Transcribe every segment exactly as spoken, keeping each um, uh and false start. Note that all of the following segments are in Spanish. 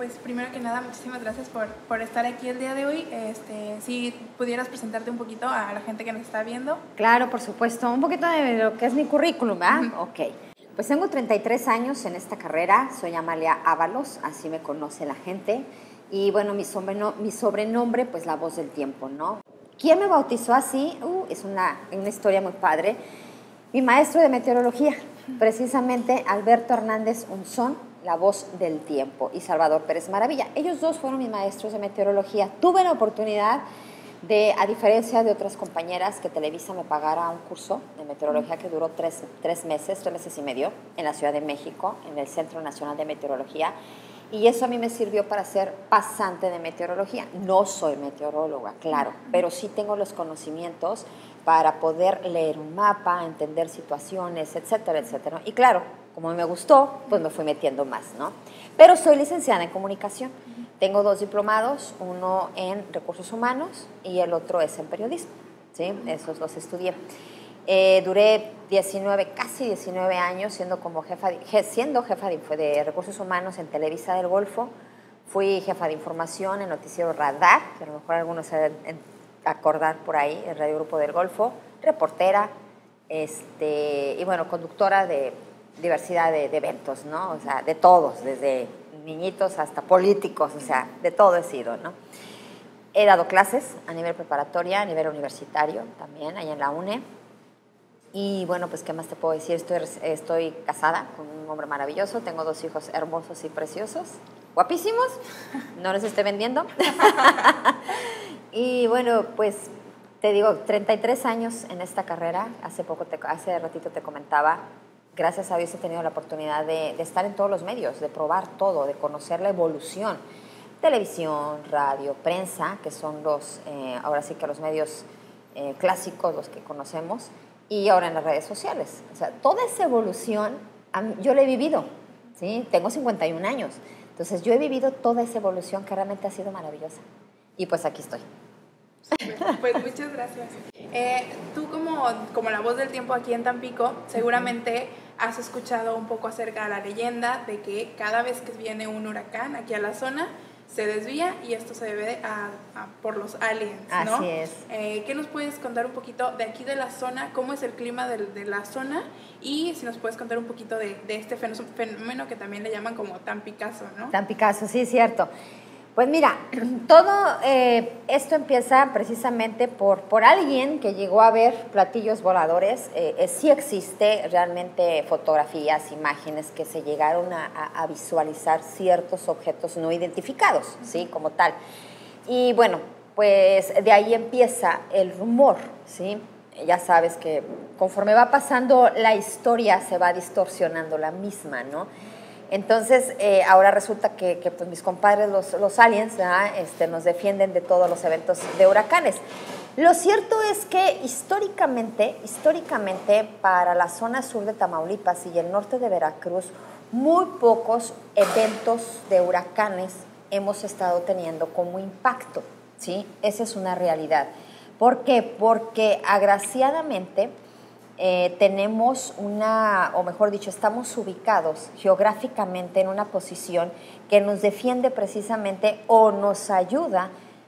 pues primero que nada, muchísimas gracias por, por estar aquí el día de hoy. Este, si pudieras presentarte un poquito a la gente que nos está viendo. Claro, por supuesto. Un poquito de lo que es mi currículum, ¿verdad? Uh-huh. Ok. Pues tengo treinta y tres años en esta carrera. Soy Amalia Ábalos, así me conoce la gente. Y bueno, mi, sobreno, mi sobrenombre, pues la voz del tiempo, ¿no? ¿Quién me bautizó así? Uh, es una, una historia muy padre. Mi maestro de meteorología, precisamente Alberto Hernández Unzón, la voz del tiempo, y Salvador Pérez Maravilla. Ellos dos fueron mis maestros de meteorología. Tuve la oportunidad de, a diferencia de otras compañeras, que Televisa me pagara un curso de meteorología que duró tres, tres meses, tres meses y medio, en la Ciudad de México, en el Centro Nacional de Meteorología. Y eso a mí me sirvió para ser pasante de meteorología. No soy meteoróloga, claro, pero sí tengo los conocimientos para poder leer un mapa, entender situaciones, etcétera, etcétera. Y claro, como me gustó, pues me fui metiendo más, ¿no? Pero soy licenciada en comunicación. Uh-huh. Tengo dos diplomados, uno en recursos humanos y el otro es en periodismo, ¿sí? Uh-huh. Esos los estudié. Eh, duré diecinueve, casi diecinueve años siendo, como jefa de, siendo jefa de, de recursos humanos en Televisa del Golfo. Fui jefa de información en Noticiero Radar, que a lo mejor algunos se deben acordar por ahí, el Radio Grupo del Golfo, reportera, este, y bueno, conductora de diversidad de, de eventos, ¿no? O sea, de todos, desde niñitos hasta políticos, o sea, de todo he sido, ¿no? He dado clases a nivel preparatoria, a nivel universitario también, allá en la UNE. Y bueno, pues, ¿qué más te puedo decir? Estoy, estoy casada con un hombre maravilloso, tengo dos hijos hermosos y preciosos, guapísimos, no los estoy vendiendo. Y bueno, pues, te digo, treinta y tres años en esta carrera, hace poco, te, hace ratito te comentaba, gracias a Dios he tenido la oportunidad de, de estar en todos los medios, de probar todo, de conocer la evolución. Televisión, radio, prensa, que son los, eh, ahora sí que los medios eh, clásicos, los que conocemos, y ahora en las redes sociales. O sea, toda esa evolución yo la he vivido, ¿sí? Tengo cincuenta y un años, entonces yo he vivido toda esa evolución que realmente ha sido maravillosa. Y pues aquí estoy. Pues muchas gracias. Eh, tú como, como la voz del tiempo aquí en Tampico, seguramente has escuchado un poco acerca de la leyenda de que cada vez que viene un huracán aquí a la zona, se desvía y esto se debe a, a, por los aliens, ¿no? Así es. Eh, ¿Qué nos puedes contar un poquito de aquí de la zona? ¿Cómo es el clima de, de la zona? Y si nos puedes contar un poquito de, de este fenómeno que también le llaman como Tampicazo, ¿no? Tampicazo, sí, cierto. Pues mira, todo eh, esto empieza precisamente por, por alguien que llegó a ver platillos voladores. Eh, eh, sí existe realmente fotografías, imágenes que se llegaron a, a, a visualizar ciertos objetos no identificados, ¿sí? Como tal. Y bueno, pues de ahí empieza el rumor, ¿sí? Ya sabes que conforme va pasando la historia se va distorsionando la misma, ¿no? Entonces, eh, ahora resulta que, que pues, mis compadres, los, los aliens, este, nos defienden de todos los eventos de huracanes. Lo cierto es que históricamente, históricamente, para la zona sur de Tamaulipas y el norte de Veracruz, muy pocos eventos de huracanes hemos estado teniendo como impacto, ¿sí? Esa es una realidad. ¿Por qué? Porque, agraciadamente, Eh, tenemos una, o mejor dicho, estamos ubicados geográficamente en una posición que nos defiende precisamente o nos ayuda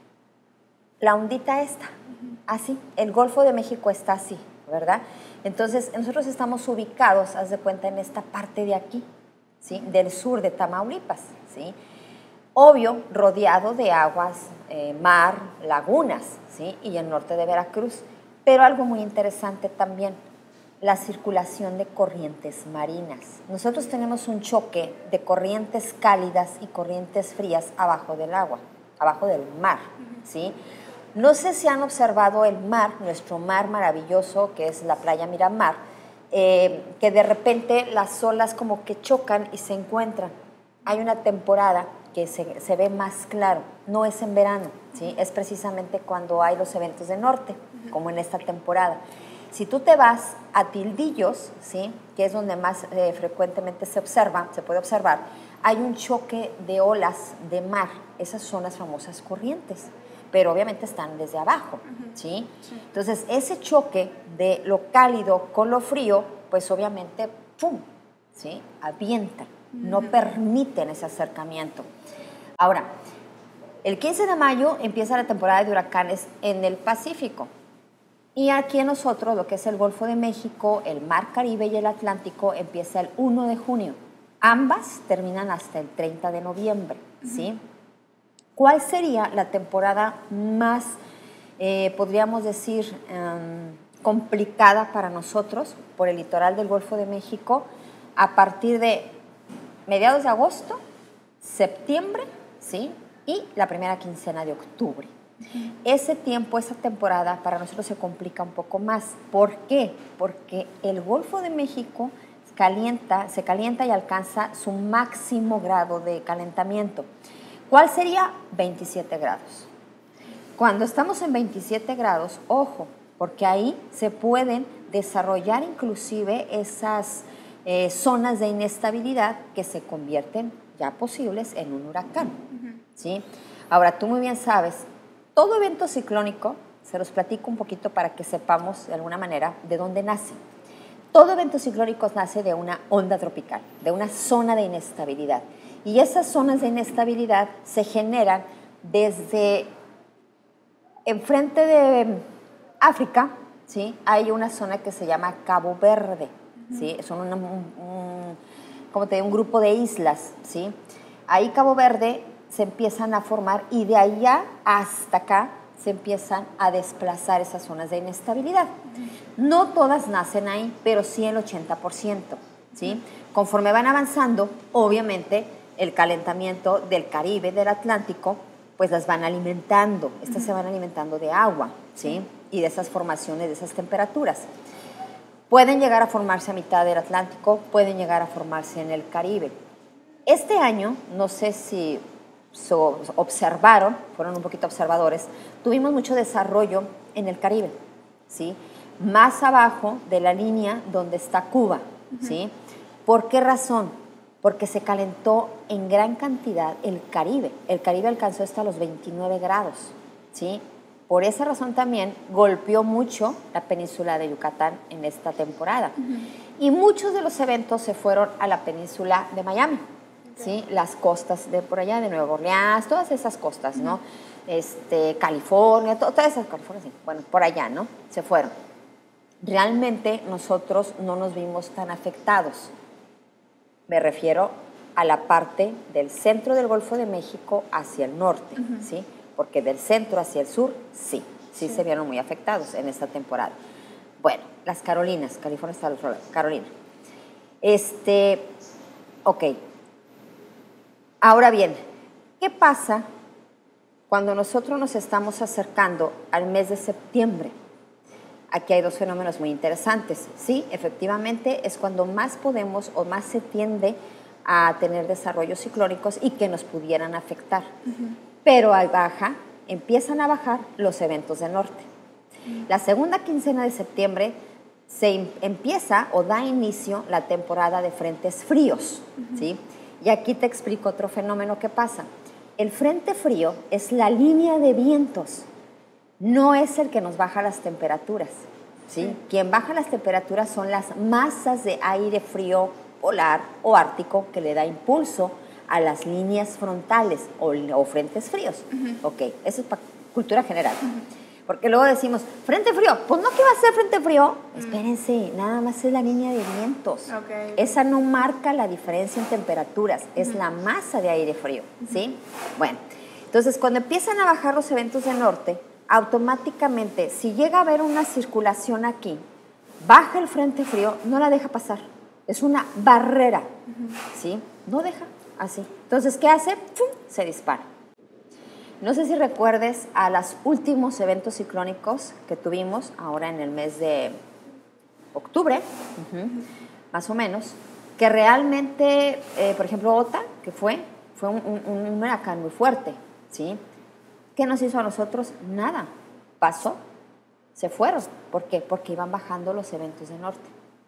la ondita esta, así, el Golfo de México está así, ¿verdad? Entonces, nosotros estamos ubicados, haz de cuenta, en esta parte de aquí, ¿sí? Del sur de Tamaulipas, ¿sí? Obvio, rodeado de aguas, eh, mar, lagunas, ¿sí? Y el norte de Veracruz, pero algo muy interesante también, la circulación de corrientes marinas. Nosotros tenemos un choque de corrientes cálidas y corrientes frías abajo del agua, abajo del mar, ¿sí? No sé si han observado el mar, nuestro mar maravilloso, que es la playa Miramar, eh, que de repente las olas como que chocan y se encuentran. Hay una temporada que se, se ve más claro, no es en verano, ¿sí? Es precisamente cuando hay los eventos de norte, como en esta temporada. Si tú te vas a Tildillos, ¿sí? Que es donde más eh, frecuentemente se observa, se puede observar, hay un choque de olas de mar, esas son las famosas corrientes, pero obviamente están desde abajo, ¿sí? Sí. Entonces, ese choque de lo cálido con lo frío, pues obviamente, ¡pum!, ¿sí? Avientan, no permiten ese acercamiento. Ahora, el quince de mayo empieza la temporada de huracanes en el Pacífico. Y aquí en nosotros, lo que es el Golfo de México, el Mar Caribe y el Atlántico, empieza el primero de junio. Ambas terminan hasta el treinta de noviembre, ¿sí? Uh-huh. ¿Cuál sería la temporada más, eh, podríamos decir, um, complicada para nosotros por el litoral del Golfo de México a partir de mediados de agosto, septiembre, ¿sí? Y la primera quincena de octubre? Uh-huh. Ese tiempo, esa temporada para nosotros se complica un poco más. ¿Por qué? Porque el Golfo de México calienta, se calienta y alcanza su máximo grado de calentamiento. ¿Cuál sería? veintisiete grados. Cuando estamos en veintisiete grados, ojo, porque ahí se pueden desarrollar inclusive esas eh, zonas de inestabilidad que se convierten ya posibles en un huracán. Uh-huh. ¿Sí? Ahora, tú muy bien sabes, todo evento ciclónico, se los platico un poquito para que sepamos de alguna manera de dónde nace. Todo evento ciclónico nace de una onda tropical, de una zona de inestabilidad. Y esas zonas de inestabilidad se generan desde enfrente de África, ¿sí? Hay una zona que se llama Cabo Verde, ¿sí? Son una, un, un, como te digo, un grupo de islas, ¿sí? Ahí Cabo Verde se empiezan a formar y de allá hasta acá se empiezan a desplazar esas zonas de inestabilidad. Uh-huh. No todas nacen ahí, pero sí el ochenta por ciento, ¿sí? Uh-huh. Conforme van avanzando, obviamente, el calentamiento del Caribe, del Atlántico, pues las van alimentando. Estas uh-huh. se van alimentando de agua, ¿sí? Y de esas formaciones, de esas temperaturas. Pueden llegar a formarse a mitad del Atlántico, pueden llegar a formarse en el Caribe. Este año, no sé si So, observaron, fueron un poquito observadores, tuvimos mucho desarrollo en el Caribe, ¿sí? Más abajo de la línea donde está Cuba, uh-huh. ¿sí? ¿Por qué razón? Porque se calentó en gran cantidad el Caribe. El Caribe alcanzó hasta los veintinueve grados, ¿sí? Por esa razón también golpeó mucho la península de Yucatán en esta temporada. Uh-huh. Y muchos de los eventos se fueron a la península de Miami. ¿Sí? Las costas de por allá, de Nueva Orleans, todas esas costas, ¿no? Uh-huh. Este, California, to, todas esas, California, sí, bueno, por allá, ¿no? Se fueron. Realmente nosotros no nos vimos tan afectados. Me refiero a la parte del centro del Golfo de México hacia el norte, uh-huh. ¿sí? Porque del centro hacia el sur, sí, sí, sí, se vieron muy afectados en esta temporada. Bueno, las Carolinas, California está al otro lado, Carolina. Este, ok. Ahora bien, ¿qué pasa cuando nosotros nos estamos acercando al mes de septiembre? Aquí hay dos fenómenos muy interesantes. Sí, efectivamente, es cuando más podemos o más se tiende a tener desarrollos ciclónicos y que nos pudieran afectar. Uh-huh. Pero al baja, empiezan a bajar los eventos del norte. Uh-huh. La segunda quincena de septiembre se empieza o da inicio la temporada de frentes fríos, uh-huh. ¿sí? Y aquí te explico otro fenómeno que pasa. El frente frío es la línea de vientos, no es el que nos baja las temperaturas, ¿sí? Sí. Quien baja las temperaturas son las masas de aire frío polar o ártico que le da impulso a las líneas frontales o, o frentes fríos. Uh-huh. Ok, eso es para cultura general. Uh-huh. Porque luego decimos, frente frío, pues no que va a ser frente frío. Mm. Espérense, nada más es la línea de vientos. Okay. Esa no marca la diferencia en temperaturas, mm. es la masa de aire frío, mm. ¿sí? Bueno, entonces cuando empiezan a bajar los eventos del norte, automáticamente, si llega a haber una circulación aquí, baja el frente frío, no la deja pasar. Es una barrera, mm. ¿sí? No deja así. Entonces, ¿qué hace? ¡Pum! Se dispara. No sé si recuerdes a los últimos eventos ciclónicos que tuvimos ahora en el mes de octubre, uh-huh, más o menos, que realmente, eh, por ejemplo, Ota, que fue, fue un, un, un huracán muy fuerte, ¿sí? ¿Qué nos hizo a nosotros? Nada. Pasó, se fueron. ¿Por qué? Porque iban bajando los eventos del norte.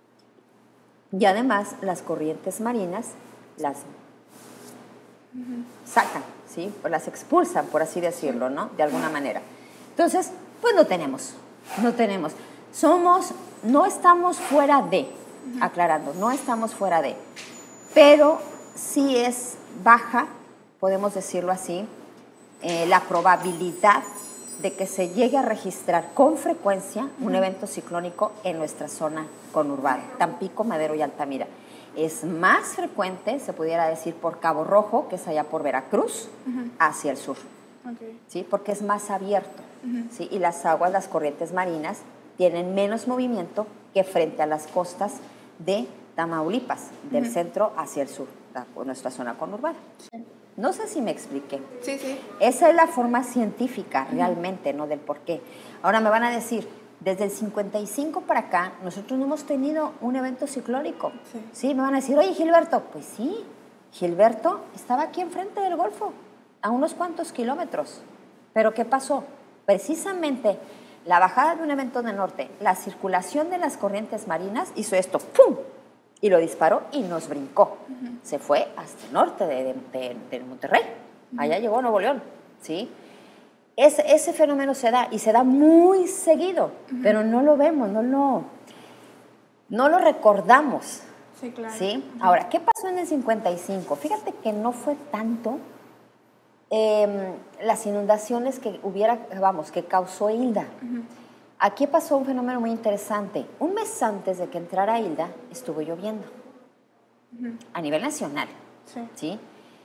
Y además, las corrientes marinas las uh-huh. sacan, ¿sí? O las expulsan, por así decirlo, ¿no? De alguna manera. Entonces, pues no tenemos, no tenemos. Somos, no estamos fuera de, aclarando, no estamos fuera de, pero sí es baja podemos decirlo así, eh, la probabilidad de que se llegue a registrar con frecuencia un evento ciclónico en nuestra zona conurbada, Tampico, Madero y Altamira. Es más frecuente, se pudiera decir, por Cabo Rojo, que es allá por Veracruz, uh-huh. hacia el sur, okay. ¿sí? Porque es más abierto, uh-huh. ¿sí? Y las aguas, las corrientes marinas, tienen menos movimiento que frente a las costas de Tamaulipas, del uh-huh. centro hacia el sur, por nuestra zona conurbada. Sí. No sé si me expliqué. Sí, sí. Esa es la forma científica realmente, ¿no? Del por qué. Ahora me van a decir, desde el cincuenta y cinco para acá, nosotros no hemos tenido un evento ciclónico. Sí. Sí, me van a decir, oye, Gilberto, pues sí, Gilberto estaba aquí enfrente del Golfo, a unos cuantos kilómetros. Pero ¿qué pasó? Precisamente la bajada de un evento de norte, la circulación de las corrientes marinas hizo esto, ¡pum!, y lo disparó y nos brincó. Uh-huh. Se fue hasta el norte de, de, de, de Monterrey. Uh-huh. Allá llegó a Nuevo León, ¿sí? Ese, ese fenómeno se da, y se da muy seguido, uh-huh. pero no lo vemos, no lo, no lo recordamos. Sí, claro. ¿Sí? Uh-huh. Ahora, ¿qué pasó en el cincuenta y cinco? Fíjate que no fue tanto eh, las inundaciones que hubiera, vamos, que causó Hilda. Uh-huh. Aquí pasó un fenómeno muy interesante. Un mes antes de que entrara Hilda, estuvo lloviendo. Uh-huh. A nivel nacional. Sí. ¿Sí?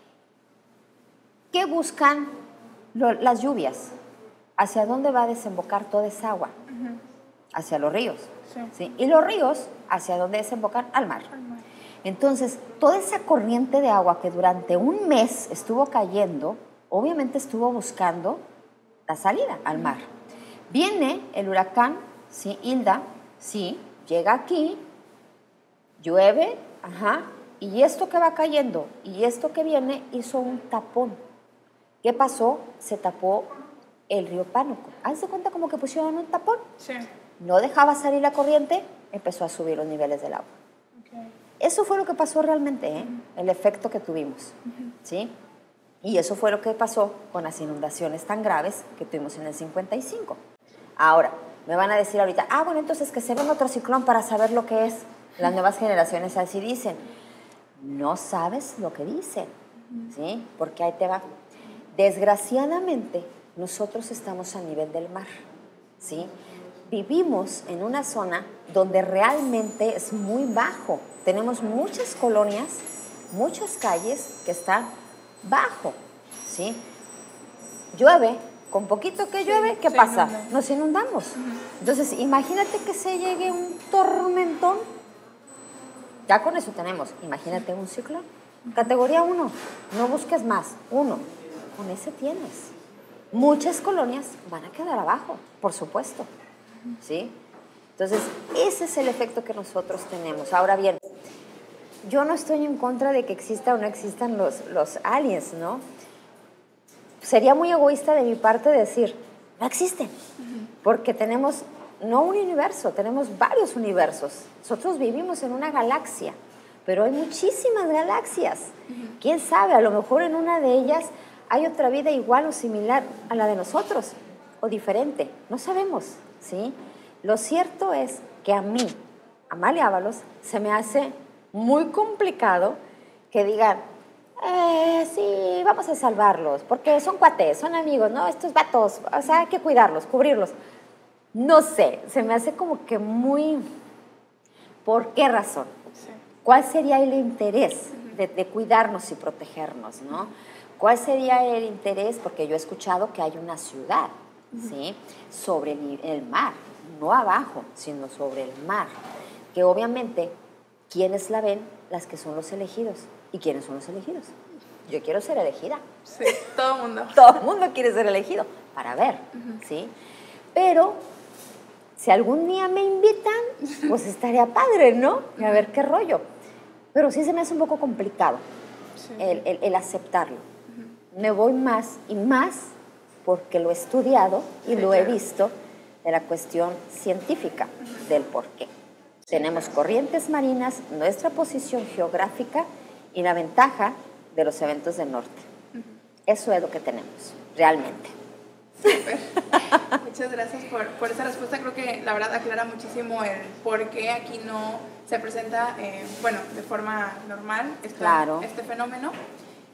¿Qué buscan lo, las lluvias? ¿Hacia dónde va a desembocar toda esa agua? Uh-huh. Hacia los ríos. Sí. ¿Sí? Y los ríos, ¿hacia dónde desembocan? Al mar. Al mar. Entonces, toda esa corriente de agua que durante un mes estuvo cayendo, obviamente estuvo buscando la salida al mar. Viene el huracán, sí, Hilda, sí, llega aquí, llueve, ajá, y esto que va cayendo y esto que viene hizo un tapón. ¿Qué pasó? Se tapó el río Pánuco. ¿Haz de cuenta como que pusieron un tapón? Sí. No dejaba salir la corriente, empezó a subir los niveles del agua. Okay. Eso fue lo que pasó realmente, ¿eh? Uh-huh. El efecto que tuvimos, uh-huh. ¿sí? Y eso fue lo que pasó con las inundaciones tan graves que tuvimos en el cincuenta y cinco. Ahora, me van a decir ahorita, ah, bueno, entonces que se ven otro ciclón para saber lo que es. Las nuevas generaciones así dicen. No sabes lo que dicen, ¿sí? Porque ahí te va. Desgraciadamente, nosotros estamos a nivel del mar, ¿sí? Vivimos en una zona donde realmente es muy bajo. Tenemos muchas colonias, muchas calles que están bajo, ¿sí? Llueve. Con poquito que llueve, ¿qué pasa? Inunda. Nos inundamos. Uh-huh. Entonces, imagínate que se llegue un tormentón. Ya con eso tenemos. Imagínate un ciclón. Uh-huh. Categoría uno. No busques más. Uno. Con ese tienes. Muchas colonias van a quedar abajo, por supuesto. Uh-huh. ¿Sí? Entonces, ese es el efecto que nosotros tenemos. Ahora bien, yo no estoy en contra de que exista o no existan los, los aliens, ¿no? Sería muy egoísta de mi parte decir, no existen, uh-huh. porque tenemos no un universo, tenemos varios universos. Nosotros vivimos en una galaxia, pero hay muchísimas galaxias. Uh-huh. ¿Quién sabe? A lo mejor en una de ellas hay otra vida igual o similar a la de nosotros, o diferente, no sabemos, ¿sí? Lo cierto es que a mí, Amalia Ábalos, se me hace muy complicado que digan, Eh, sí, vamos a salvarlos, porque son cuates, son amigos, ¿no? Estos vatos, o sea, hay que cuidarlos, cubrirlos. No sé, se me hace como que muy... ¿Por qué razón? Sí. ¿Cuál sería el interés de, de cuidarnos y protegernos, no? ¿Cuál sería el interés? Porque yo he escuchado que hay una ciudad, uh-huh. ¿sí? Sobre el, el mar, no abajo, sino sobre el mar, que obviamente, ¿quiénes la ven? Las que son los elegidos. ¿Y quiénes son los elegidos? Yo quiero ser elegida. Sí, todo el mundo. Todo el mundo quiere ser elegido para ver, uh-huh. ¿sí? Pero si algún día me invitan, pues estaría padre, ¿no? Y a ver qué rollo. Pero sí se me hace un poco complicado sí. el, el, el aceptarlo. Uh-huh. Me voy más y más porque lo he estudiado y sí, lo claro. he visto de la cuestión científica uh-huh. del por qué. Sí, Tenemos claro. corrientes marinas, nuestra posición geográfica y la ventaja de los eventos del norte. Uh-huh. Eso es lo que tenemos, realmente. Súper. Muchas gracias por, por esa respuesta. Creo que la verdad aclara muchísimo el por qué aquí no se presenta, eh, bueno, de forma normal esta, claro. este fenómeno.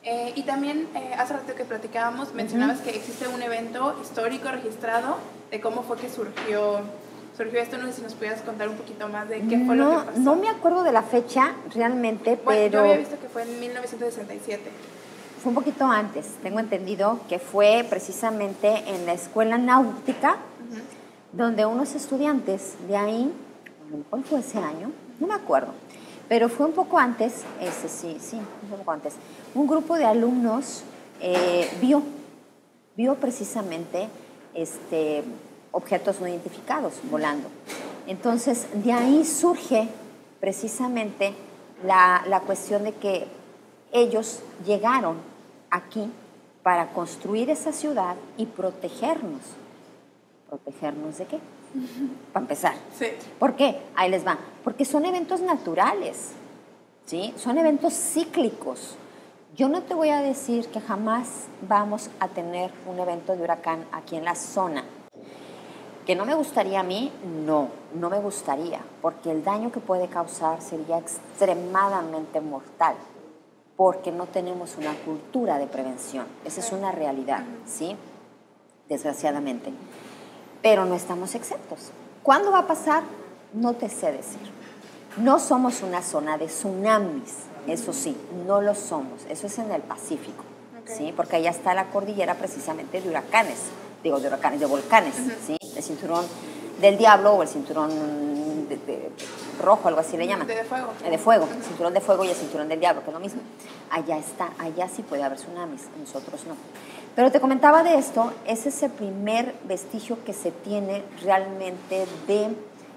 Eh, y también, eh, hace rato que platicábamos, mencionabas uh-huh. que existe un evento histórico registrado de cómo fue que surgió, surgió esto. No sé si nos pudieras contar un poquito más de qué fue no, lo que pasó. No me acuerdo de la fecha realmente, bueno, pero... yo había visto que fue en mil novecientos sesenta y siete. Fue un poquito antes, tengo entendido que fue precisamente en la escuela náutica, uh-huh. donde unos estudiantes de ahí, a lo mejor fue ese año, no me acuerdo, pero fue un poco antes, ese sí, sí, un poco antes, un grupo de alumnos eh, vio, vio precisamente este, objetos no identificados volando. Entonces, de ahí surge precisamente la, la cuestión de que ellos llegaron aquí para construir esa ciudad y protegernos. ¿Protegernos de qué? Uh-huh. Para empezar. Sí. ¿Por qué? Ahí les va. Porque son eventos naturales, ¿sí? Son eventos cíclicos. Yo no te voy a decir que jamás vamos a tener un evento de huracán aquí en la zona. ¿Que no me gustaría a mí? No, no me gustaría, porque el daño que puede causar sería extremadamente mortal, porque no tenemos una cultura de prevención. Esa es una realidad, ¿sí? Desgraciadamente. Pero no estamos exentos. ¿Cuándo va a pasar? No te sé decir. No somos una zona de tsunamis, eso sí, no lo somos. Eso es en el Pacífico, okay. ¿sí? Porque allá está la cordillera precisamente de huracanes, digo, de huracanes, de volcanes, uh-huh. ¿sí? El cinturón del diablo o el cinturón de, de, rojo, algo así le llaman. De, de fuego. Eh, de fuego, el cinturón de fuego y el cinturón del diablo, que es lo mismo. Allá está, allá sí puede haber tsunamis, nosotros no. Pero te comentaba de esto, ese es el primer vestigio que se tiene realmente de,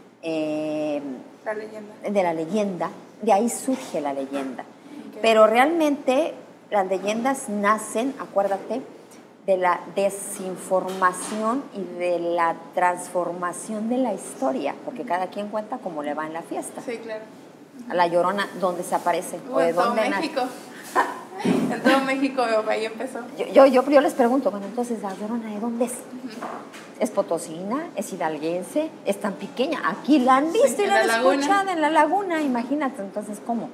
eh, la leyenda. de la leyenda, de ahí surge la leyenda. Okay. Pero realmente las leyendas nacen, acuérdate, de la desinformación y de la transformación de la historia, porque cada quien cuenta cómo le va en la fiesta. Sí, claro. A la Llorona, ¿dónde se aparece? Uh, ¿O de en todo dónde México. En todo México, ahí empezó. Yo, yo, yo, yo les pregunto, bueno, entonces, ¿la Llorona de dónde es? Uh-huh. ¿Es potosina? ¿Es hidalguense? ¿Es tan pequeña? Aquí la han visto sí, y la han escuchado en la laguna, imagínate, entonces, ¿cómo?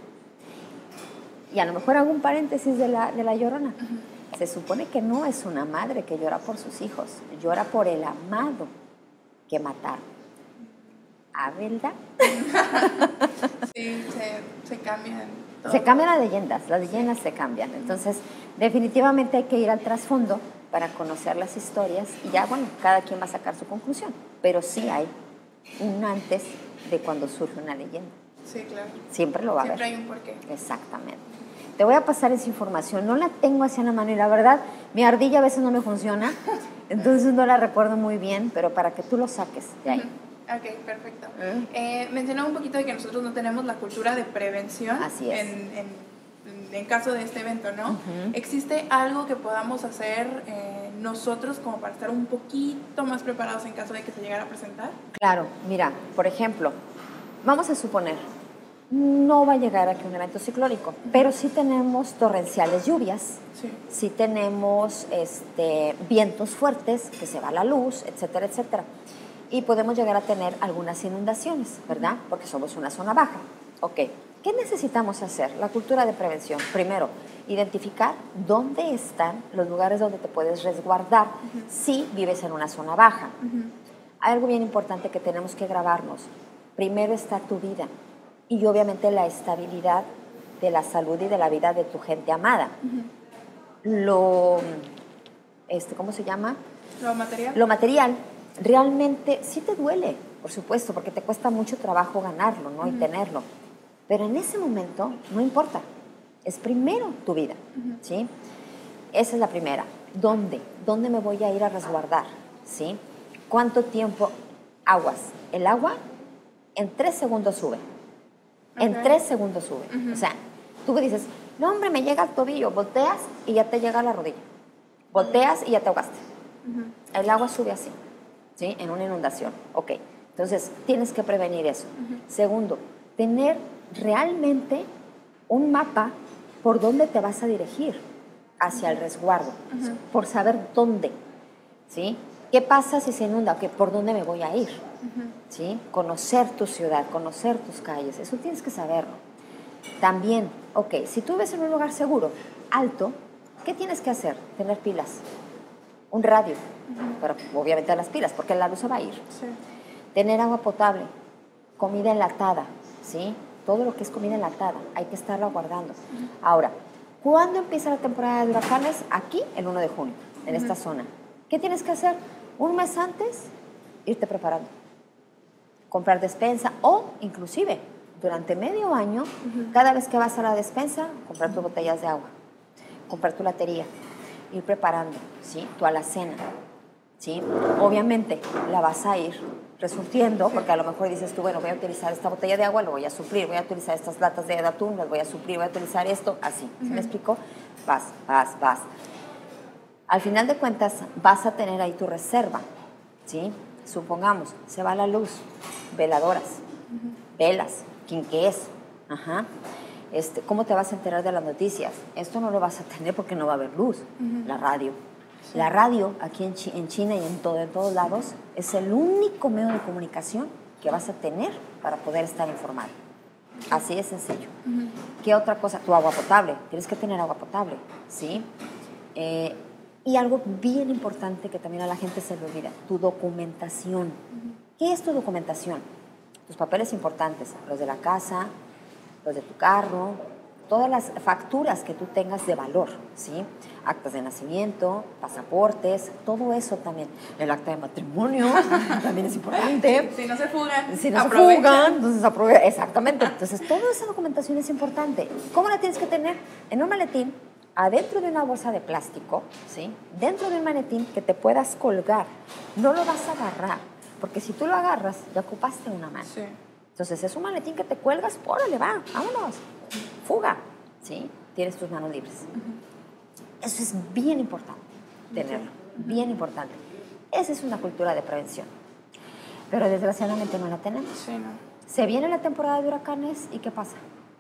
Y a lo mejor hago un paréntesis de la, de la Llorona. Uh-huh. Se supone que no es una madre que llora por sus hijos, llora por el amado que mataron. ¿A verdad? Sí, se, se cambian. Todo. Se cambian las leyendas, las leyendas se cambian. Entonces, definitivamente hay que ir al trasfondo para conocer las historias y ya, bueno, cada quien va a sacar su conclusión. Pero sí hay un antes de cuando surge una leyenda. Sí, claro. Siempre lo va Siempre a haber. Siempre hay un porqué. Exactamente. Te voy a pasar esa información. No la tengo hacia la mano y la verdad, mi ardilla a veces no me funciona, entonces no la recuerdo muy bien, pero para que tú lo saques de ahí. Ok, perfecto. ¿Eh? Eh, mencionaba un poquito de que nosotros no tenemos la cultura de prevención. Así es. En, en, en caso de este evento, ¿no? Uh-huh. ¿Existe algo que podamos hacer eh, nosotros como para estar un poquito más preparados en caso de que se llegara a presentar? Claro, mira, por ejemplo, vamos a suponer, no va a llegar aquí un evento ciclónico, uh-huh. pero sí tenemos torrenciales lluvias, sí, sí tenemos este, vientos fuertes, que se va la luz, etcétera, etcétera. Y podemos llegar a tener algunas inundaciones, ¿verdad? Porque somos una zona baja. Ok, ¿qué necesitamos hacer? La cultura de prevención. Primero, identificar dónde están los lugares donde te puedes resguardar uh-huh. si vives en una zona baja. Uh-huh. Hay algo bien importante que tenemos que grabarnos. Primero está tu vida y obviamente la estabilidad de la salud y de la vida de tu gente amada. Uh-huh. Lo, este, ¿cómo se llama? Lo material. Lo material. Realmente sí te duele, por supuesto, porque te cuesta mucho trabajo ganarlo, ¿no? Uh-huh. Y tenerlo. Pero en ese momento no importa. Es primero tu vida, uh-huh. ¿sí? Esa es la primera. ¿Dónde? ¿Dónde me voy a ir a resguardar? ¿Sí? ¿Cuánto tiempo? Aguas. El agua en tres segundos sube. Okay. En tres segundos sube. Uh-huh. O sea, tú dices, no, hombre, me llega al tobillo. Volteas y ya te llega a la rodilla. Volteas uh-huh. y ya te ahogaste. Uh-huh. El agua sube así. ¿Sí? En una inundación. Ok. Entonces, tienes que prevenir eso. Uh-huh. Segundo, tener realmente un mapa por dónde te vas a dirigir hacia el resguardo, uh-huh. por saber dónde. ¿Sí? ¿Qué pasa si se inunda? Okay, ¿por dónde me voy a ir? Uh-huh. ¿Sí? Conocer tu ciudad, conocer tus calles. Eso tienes que saberlo. También, ok, si tú ves en un lugar seguro, alto, ¿Qué tienes que hacer? Tener pilas, un radio, uh-huh. pero obviamente las pilas, porque la luz se va a ir. Sí. Tener agua potable, comida enlatada, ¿sí? Todo lo que es comida enlatada, hay que estarla guardando. Uh-huh. Ahora, ¿cuándo empieza la temporada de huracanes? Aquí, el uno de junio, en uh-huh. esta zona. ¿Qué tienes que hacer? Un mes antes, irte preparando. Comprar despensa o, inclusive, durante medio año, uh-huh. cada vez que vas a la despensa, comprar tus botellas de agua, comprar tu latería, ir preparando, ¿sí? Tu alacena, ¿sí? Obviamente, la vas a ir resurtiendo, porque a lo mejor dices tú, bueno, voy a utilizar esta botella de agua, lo voy a suplir, voy a utilizar estas latas de atún, las voy a suplir, voy a utilizar esto, así. ¿Sí uh-huh. me explico? Vas, vas, vas. Al final de cuentas, vas a tener ahí tu reserva, ¿sí? Supongamos, se va la luz, veladoras, uh-huh. velas, quinqués, ajá. Este, ¿cómo te vas a enterar de las noticias? Esto no lo vas a tener porque no va a haber luz. Uh-huh. La radio. Sí. La radio, aquí en, Ch- en China y en, todo, en todos lados, es el único medio de comunicación que vas a tener para poder estar informado. Así de sencillo. Uh-huh. ¿Qué otra cosa? Tu agua potable. Tienes que tener agua potable, ¿sí? Eh, y algo bien importante que también a la gente se le olvida, tu documentación. Uh-huh. ¿Qué es tu documentación? Tus papeles importantes, los de la casa, los de tu carro, todas las facturas que tú tengas de valor, ¿sí? Actas de nacimiento, pasaportes, todo eso también. El acta de matrimonio también es importante. Si no se fugan, Si no se fugan, entonces aprovecha. Exactamente. Entonces, toda esa documentación es importante. ¿Cómo la tienes que tener? En un maletín, adentro de una bolsa de plástico, ¿sí? Dentro de un maletín que te puedas colgar. No lo vas a agarrar, porque si tú lo agarras, ya ocupaste una mano. Sí. Entonces, es un maletín que te cuelgas, órale, va, vámonos, fuga, ¿sí? Tienes tus manos libres. Uh-huh. Eso es bien importante, tenerlo, uh-huh. bien importante. Esa es una cultura de prevención, pero desgraciadamente no la tenemos. Sí, no. Se viene la temporada de huracanes y ¿qué pasa?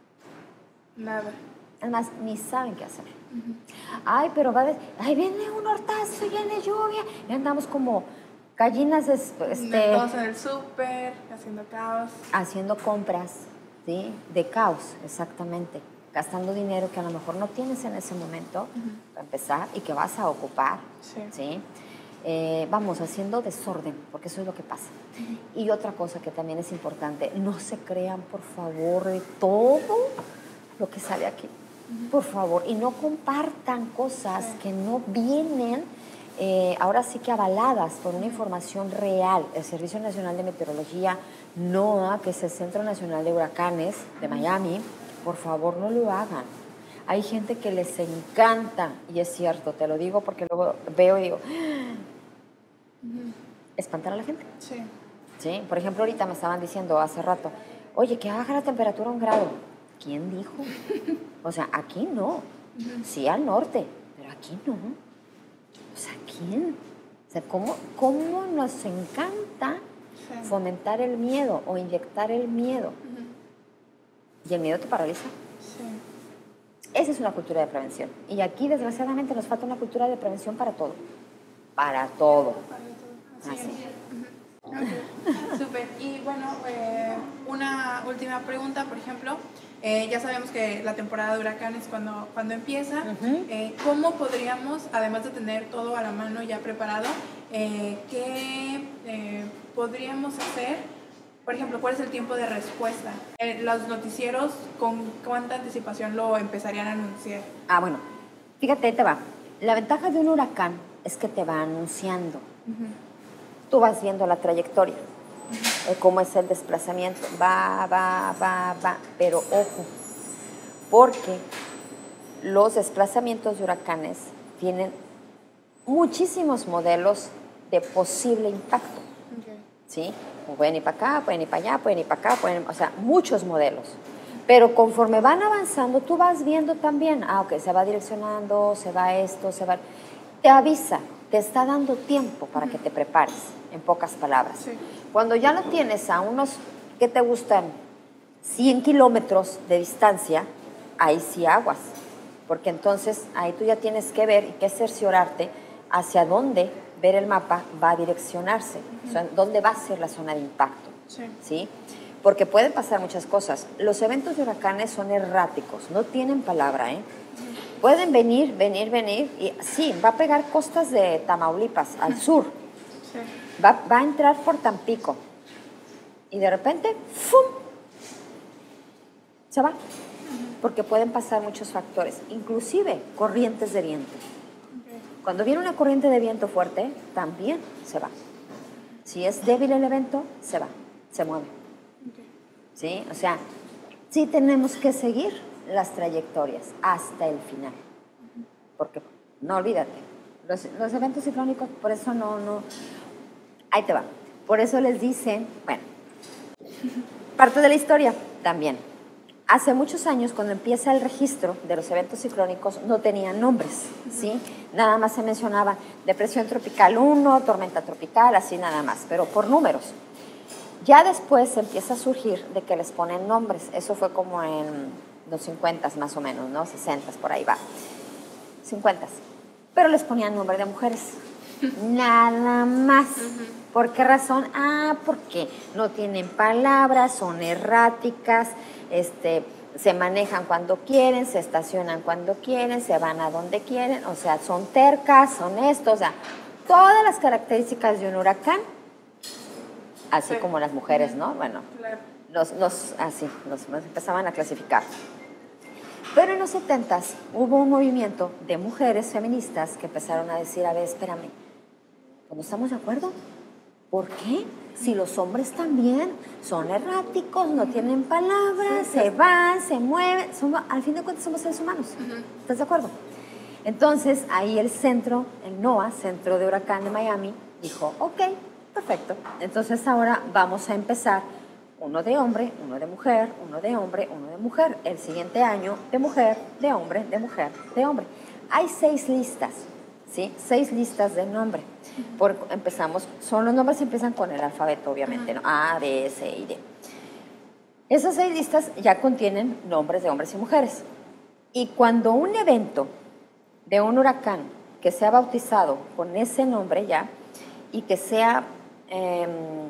Nada. Además, ni saben qué hacer. Uh-huh. Ay, pero va de, ay, viene un hortazo, viene lluvia, y andamos como... gallinas, este, todos en el súper, haciendo caos. Haciendo compras, ¿sí? De caos, exactamente. Gastando dinero que a lo mejor no tienes en ese momento, uh-huh. para empezar, y que vas a ocupar, sí. ¿sí? Eh, vamos, haciendo desorden, porque eso es lo que pasa. Uh-huh. Y otra cosa que también es importante, no se crean, por favor, de todo lo que sale aquí. Uh-huh. Por favor, y no compartan cosas sí. que no vienen... Eh, ahora sí que avaladas por una información real. El Servicio Nacional de Meteorología, NOAA, que es el Centro Nacional de Huracanes de Miami, por favor no lo hagan. Hay gente que les encanta, y es cierto, te lo digo porque luego veo y digo, uh-huh. espantar a la gente. Sí. Sí. Por ejemplo, ahorita me estaban diciendo hace rato, oye, que baja la temperatura a un grado. ¿Quién dijo? O sea, aquí no. Uh-huh. Sí al norte, pero aquí no. O sea, ¿quién? O sea, ¿cómo, cómo nos encanta sí. fomentar el miedo o inyectar el miedo? Uh-huh. Y el miedo te paraliza. Sí. Esa es una cultura de prevención. Y aquí, desgraciadamente, nos falta una cultura de prevención para todo. Para todo. Para todo. Así, Así. Es. Uh-huh. Okay. Súper. Y bueno, eh, una última pregunta, por ejemplo. Eh, ya sabemos que la temporada de huracanes cuando, cuando empieza, uh-huh. eh, ¿cómo podríamos, además de tener todo a la mano ya preparado, eh, qué eh, podríamos hacer? Por ejemplo, ¿cuál es el tiempo de respuesta? Eh, los noticieros, ¿con cuánta anticipación lo empezarían a anunciar? Ah, bueno, fíjate, ahí te va. La ventaja de un huracán es que te va anunciando. Uh-huh. Tú vas viendo la trayectoria. Uh-huh. Cómo es el desplazamiento, va, va, va, va, pero ojo, porque los desplazamientos de huracanes tienen muchísimos modelos de posible impacto, okay. ¿sí? Pueden ir para acá, pueden ir para allá, pueden ir para acá, pueden, o sea, muchos modelos, pero conforme van avanzando, tú vas viendo también, ah, ok, se va direccionando, se va esto, se va, te avisa, te está dando tiempo para uh-huh. que te prepares, en pocas palabras. Sí. Cuando ya lo tienes a unos, ¿qué te gustan? cien kilómetros de distancia, ahí sí aguas, porque entonces ahí tú ya tienes que ver y que cerciorarte hacia dónde, ver el mapa, va a direccionarse, uh-huh. o sea, dónde va a ser la zona de impacto, sí. ¿sí? Porque pueden pasar muchas cosas. Los eventos de huracanes son erráticos, no tienen palabra, ¿eh? Uh-huh. pueden venir, venir, venir, y sí, va a pegar costas de Tamaulipas, al sur, sí. va, va a entrar por Tampico, y de repente, ¡fum!, se va, uh-huh. porque pueden pasar muchos factores, inclusive corrientes de viento. Okay. Cuando viene una corriente de viento fuerte, también se va. Si es débil el evento, se va, se mueve. Okay. ¿Sí? O sea, sí tenemos que seguir las trayectorias hasta el final. Uh-huh. Porque, no olvídate, los, los eventos ciclónicos, por eso no, no, ahí te va. Por eso les dicen, bueno, parte de la historia también. Hace muchos años, cuando empieza el registro de los eventos ciclónicos, no tenían nombres, ¿sí? Nada más se mencionaba depresión tropical uno, tormenta tropical, así nada más, pero por números. Ya después empieza a surgir de que les ponen nombres. Eso fue como en los cincuenta más o menos, ¿no? sesenta, por ahí va. cincuenta. Pero les ponían nombre de mujeres. Nada más. ¿Por qué razón? Ah, porque no tienen palabras, son erráticas, este, se manejan cuando quieren, se estacionan cuando quieren, se van a donde quieren, o sea, son tercas, son estos, o sea, todas las características de un huracán, así sí. como las mujeres, ¿no? Bueno, claro. los, los, así, los, los empezaban a clasificar. Pero en los setentas hubo un movimiento de mujeres feministas que empezaron a decir, a ver, espérame, ¿no estamos de acuerdo? ¿Por qué? Si los hombres también son erráticos, no tienen palabras, sí, se van, se mueven, somos, al fin de cuentas somos seres humanos. Uh-huh. ¿Estás de acuerdo? Entonces, ahí el centro, el NOAA, Centro de Huracán de Miami, dijo, ok, perfecto. Entonces ahora vamos a empezar uno de hombre, uno de mujer, uno de hombre, uno de mujer. El siguiente año, de mujer, de hombre, de mujer, de hombre. Hay seis listas, ¿sí? Seis listas de nombre. Por, empezamos, son los nombres empiezan con el alfabeto, obviamente, ¿no? A, B, C y D. Esas seis listas ya contienen nombres de hombres y mujeres. Y cuando un evento de un huracán que sea bautizado con ese nombre ya y que sea eh,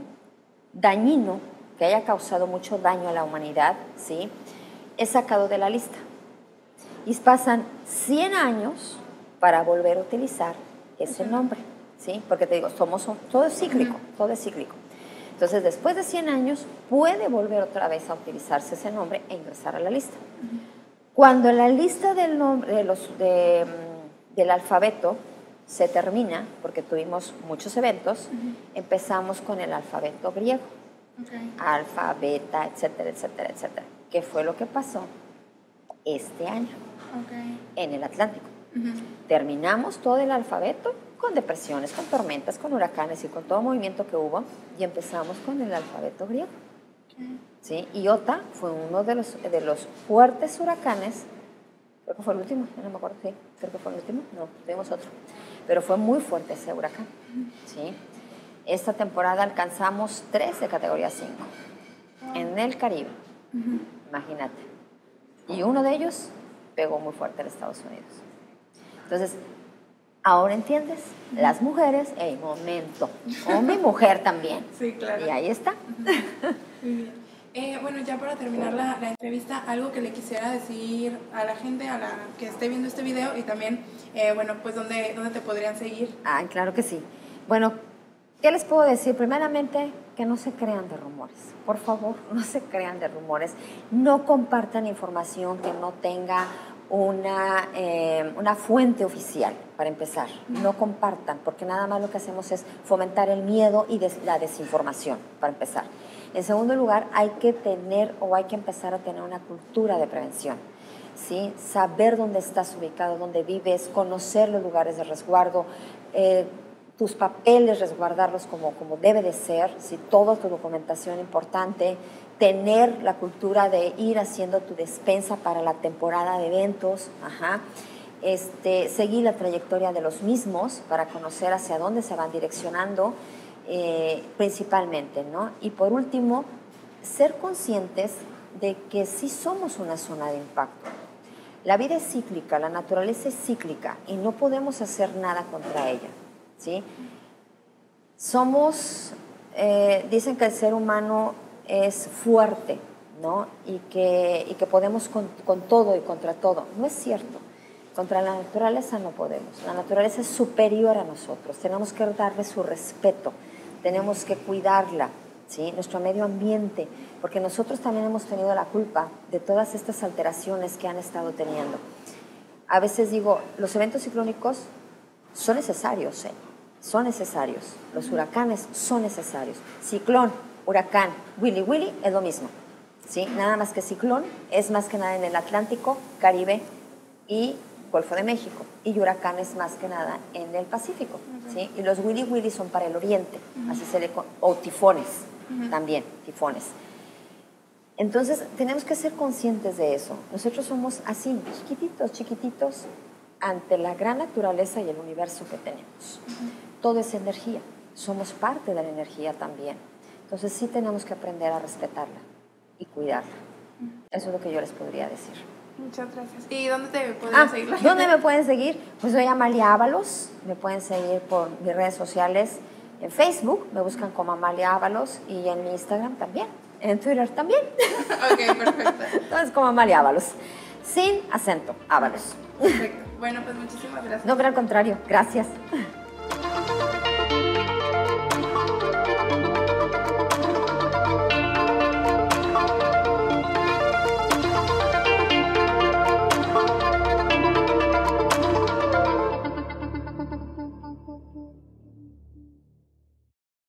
dañino, que haya causado mucho daño a la humanidad, ¿sí?, es sacado de la lista. Y pasan cien años para volver a utilizar ese nombre. ¿Sí? Porque te digo, somos, todo es cíclico, uh-huh. todo es cíclico. Entonces, después de cien años, puede volver otra vez a utilizarse ese nombre e ingresar a la lista. Uh-huh. Cuando la lista del, nombre, de los, de, del alfabeto se termina, porque tuvimos muchos eventos, uh-huh. empezamos con el alfabeto griego. Okay. Alfa, beta, etcétera, etcétera, etcétera. ¿Qué fue lo que pasó este año? Okay. En el Atlántico. Uh-huh. Terminamos todo el alfabeto con depresiones, con tormentas, con huracanes y con todo movimiento que hubo, y empezamos con el alfabeto griego. Okay. ¿Sí? Iota fue uno de los, de los fuertes huracanes, creo que fue el último, no me acuerdo, sí, creo que fue el último, no, tuvimos otro, pero fue muy fuerte ese huracán. Uh-huh. ¿Sí? Esta temporada alcanzamos tres de categoría cinco wow. en el Caribe, uh-huh. imagínate, y uno de ellos pegó muy fuerte en Estados Unidos. Entonces, ahora entiendes, uh-huh. las mujeres, el momento, hombre y mujer también. Sí, claro. Y ahí está. Uh-huh. Muy bien. Eh, bueno, ya para terminar la, la entrevista, algo que le quisiera decir a la gente, a la que esté viendo este video y también, eh, bueno, pues, ¿dónde, ¿dónde te podrían seguir? Ah, claro que sí. Bueno, ¿qué les puedo decir? Primeramente, que no se crean de rumores. Por favor, no se crean de rumores. No compartan información que no tenga una, eh, una fuente oficial, para empezar. No compartan, porque nada más lo que hacemos es fomentar el miedo y des, la desinformación, para empezar. En segundo lugar, hay que tener o hay que empezar a tener una cultura de prevención, ¿sí? Saber dónde estás ubicado, dónde vives, conocer los lugares de resguardo, eh, tus papeles, resguardarlos como, como debe de ser, ¿sí? Toda tu documentación importante, tener la cultura de ir haciendo tu despensa para la temporada de eventos, ajá. Este, seguir la trayectoria de los mismos para conocer hacia dónde se van direccionando, eh, principalmente, ¿no? Y por último, ser conscientes de que sí somos una zona de impacto. La vida es cíclica, la naturaleza es cíclica y no podemos hacer nada contra ella, ¿sí? Somos, eh, dicen que el ser humano es fuerte, ¿no? Y que, y que podemos con, con todo y contra todo. No es cierto. Contra la naturaleza no podemos. La naturaleza es superior a nosotros. Tenemos que darle su respeto. Tenemos que cuidarla, ¿sí? Nuestro medio ambiente, porque nosotros también hemos tenido la culpa de todas estas alteraciones que han estado teniendo. A veces digo, los eventos ciclónicos son necesarios, ¿eh? Son necesarios. Los huracanes son necesarios. Ciclón, huracán, Willy Willy es lo mismo, ¿sí? Nada más que ciclón es más que nada en el Atlántico, Caribe y Golfo de México, y huracán es más que nada en el Pacífico, uh-huh. ¿sí? Y los Willy Willy son para el oriente, uh-huh. así se le con- o tifones, uh-huh. también, tifones. Entonces, tenemos que ser conscientes de eso. Nosotros somos así, chiquititos, chiquititos, ante la gran naturaleza y el universo que tenemos. Uh-huh. Todo es energía, somos parte de la energía también. Entonces, sí tenemos que aprender a respetarla y cuidarla. Uh-huh. Eso es lo que yo les podría decir. Muchas gracias. ¿Y dónde te pueden ah, seguir la ¿Dónde gente? me pueden seguir? Pues soy Amalia Ábalos. Me pueden seguir por mis redes sociales. En Facebook me buscan como Amalia Ábalos y en mi Instagram también. En Twitter también. Ok, perfecto. Entonces como Amalia Ábalos. Sin acento, Ábalos. Perfecto. Bueno, pues muchísimas gracias. No, pero al contrario. Gracias.